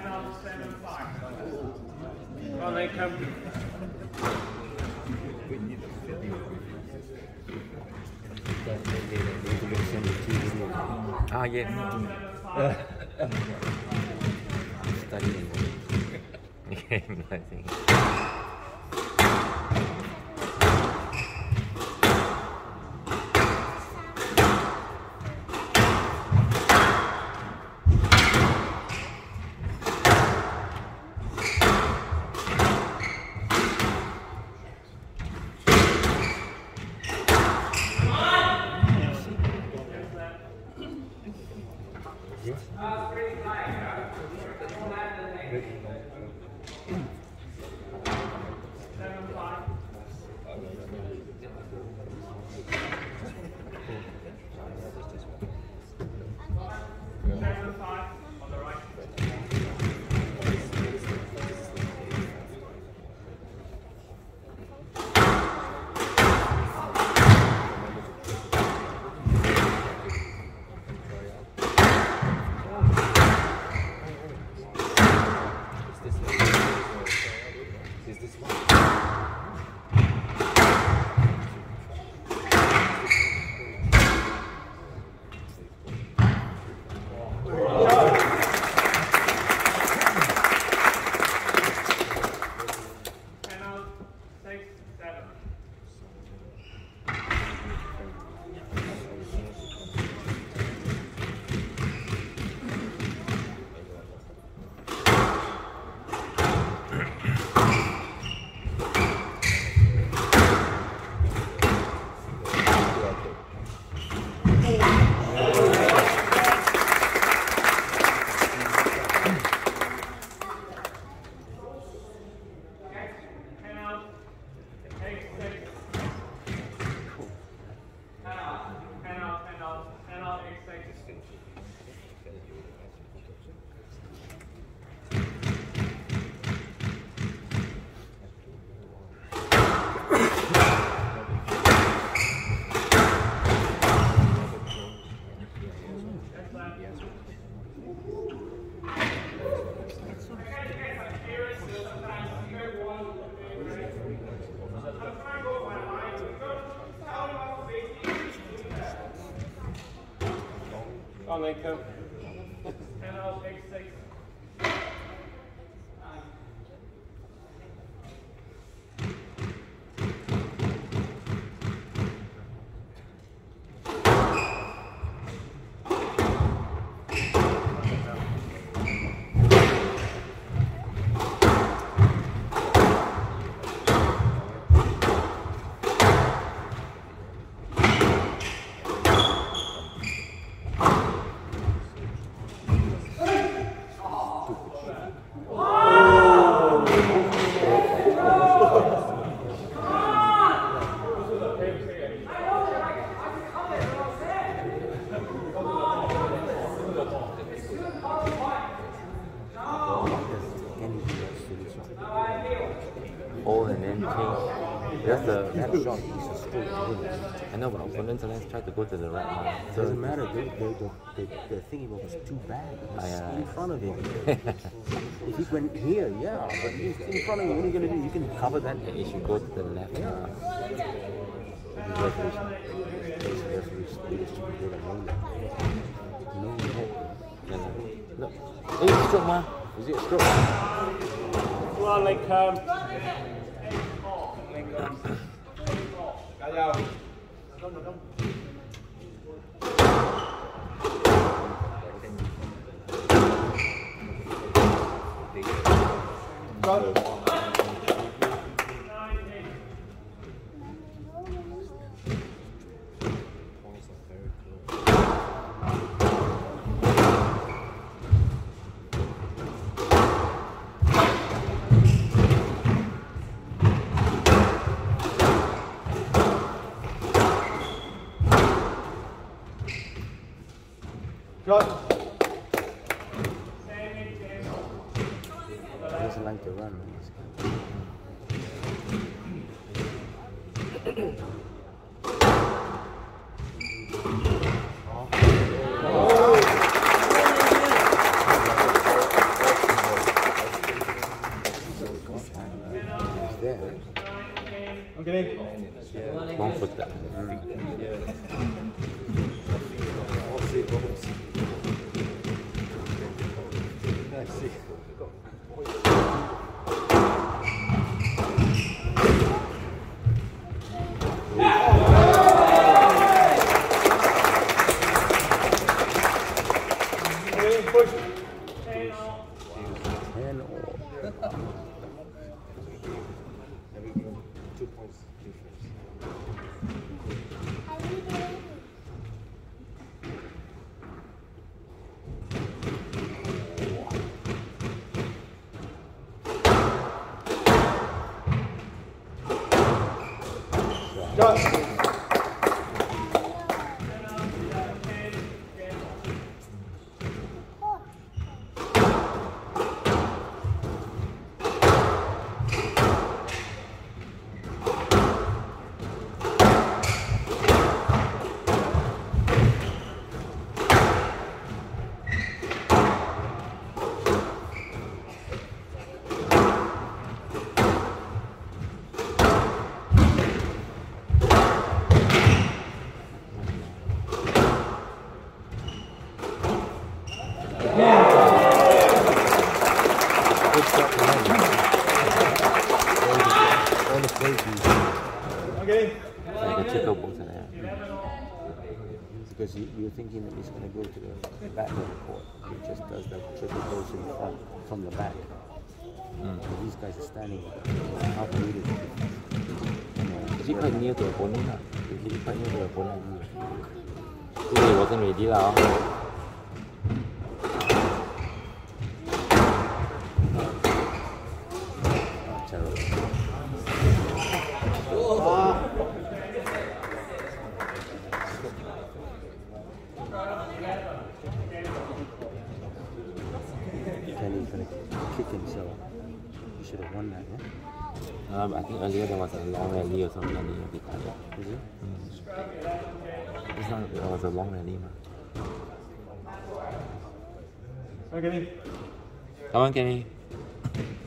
On, they come. Ah, yeah. Studying. Game, I think. On, they come. And I'll take 6. All and then change. That's the that shot is a stroke. I know, but opponents sometimes try to go to the right one. It doesn't matter. The thingy was too bad. It was in front of him. If he went here, yeah, but he's in front of you. What are you gonna do? You can cover that. Yeah, you should go to the left. Yeah. Look. Hey, stroke, ma. Is it a stroke? Come on, they come. He doesn't like to run. Kenny. Wrong foot that. Kenny, push. 10 all. 2 points difference. Got. Okay. Like a chicken box and that. Because you're thinking that he's going to go to the back of the court. He just does the triple goes in front from the back. But these guys are standing how can you do it? Is he quite near to the opponent? Is he quite near to the opponent? He wasn't ready now. Terrible. Kenny's going to kick himself. He should have won that, yeah? But I think earlier there was a long rally or something. Is it? It's not, it was a long rally. Okay. Come on, Kenny.